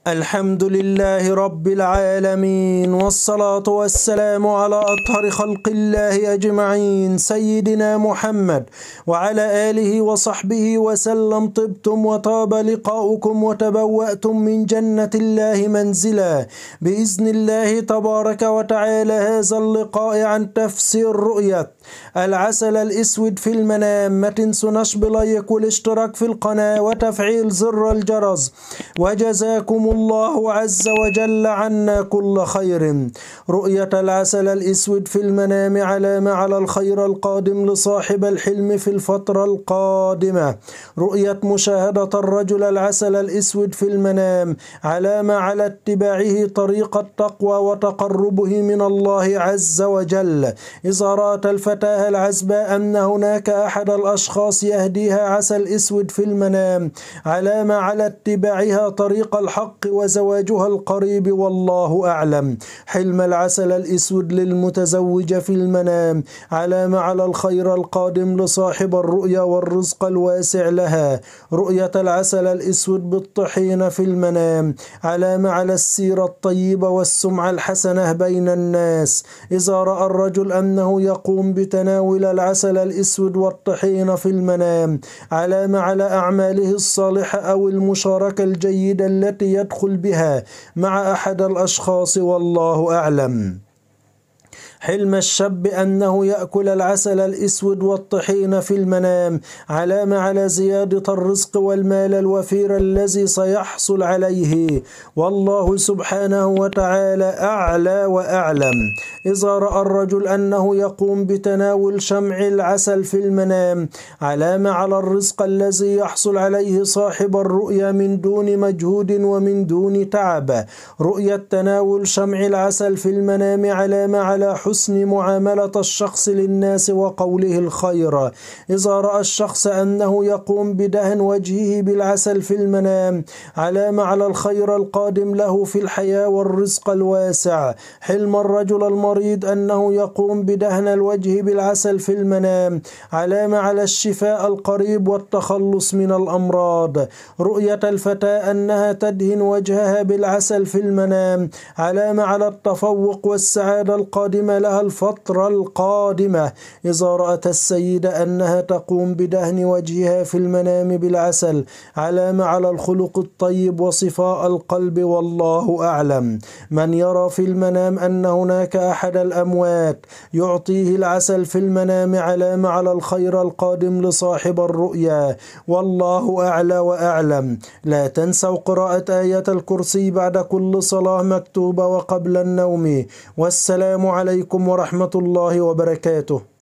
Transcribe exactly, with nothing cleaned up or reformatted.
الحمد لله رب العالمين، والصلاة والسلام على أطهر خلق الله أجمعين سيدنا محمد وعلى آله وصحبه وسلم. طبتم وطاب لقاؤكم وتبوأتم من جنة الله منزلا بإذن الله تبارك وتعالى. هذا اللقاء عن تفسير رؤية العسل الأسود في المنام. ما تنسوناش بلايك والاشتراك في القناة وتفعيل زر الجرس، وجزاكم الله عز وجل عنا كل خير. رؤية العسل الأسود في المنام علامة على الخير القادم لصاحب الحلم في الفترة القادمة. رؤية مشاهدة الرجل العسل الأسود في المنام علامة على اتباعه طريق التقوى وتقربه من الله عز وجل. إذا رأت الفتاة العزباء أن هناك أحد الأشخاص يهديها عسل أسود في المنام علامة على اتباعها طريق الحق وزواجها القريب، والله أعلم. حلم العسل الأسود للمتزوجة في المنام علامة على الخير القادم لصاحب الرؤيا والرزق الواسع لها. رؤية العسل الأسود بالطحين في المنام علامة على السيرة الطيبة والسمعة الحسنة بين الناس. إذا رأى الرجل أنه يقوم بتناول العسل الأسود والطحين في المنام علامة على أعماله الصالحة أو المشاركة الجيدة التي يدخل بها مع أحد الأشخاص، والله أعلم. حلم الشاب أنه يأكل العسل الأسود والطحين في المنام علامة على زيادة الرزق والمال الوفير الذي سيحصل عليه، والله سبحانه وتعالى أعلى وأعلم. إذا رأى الرجل أنه يقوم بتناول شمع العسل في المنام علامة على الرزق الذي يحصل عليه صاحب الرؤيا من دون مجهود ومن دون تعب. رؤية تناول شمع العسل في المنام علامة على حسن معاملة الشخص للناس وقوله الخير. إذا رأى الشخص أنه يقوم بدهن وجهه بالعسل في المنام علامة على الخير القادم له في الحياة والرزق الواسع. حلم الرجل المريض أنه يقوم بدهن الوجه بالعسل في المنام علامة على الشفاء القريب والتخلص من الأمراض. رؤية الفتاة أنها تدهن وجهها بالعسل في المنام علامة على التفوق والسعادة القادمة لها الفترة القادمة. إذا رأت السيدة أنها تقوم بدهن وجهها في المنام بالعسل علامة على الخلق الطيب وصفاء القلب، والله أعلم. من يرى في المنام أن هناك أحد الأموات يعطيه العسل في المنام علامة على الخير القادم لصاحب الرؤيا، والله أعلى وأعلم. لا تنسوا قراءة آية الكرسي بعد كل صلاة مكتوبة وقبل النوم. والسلام عليكم ورحمة الله وبركاته.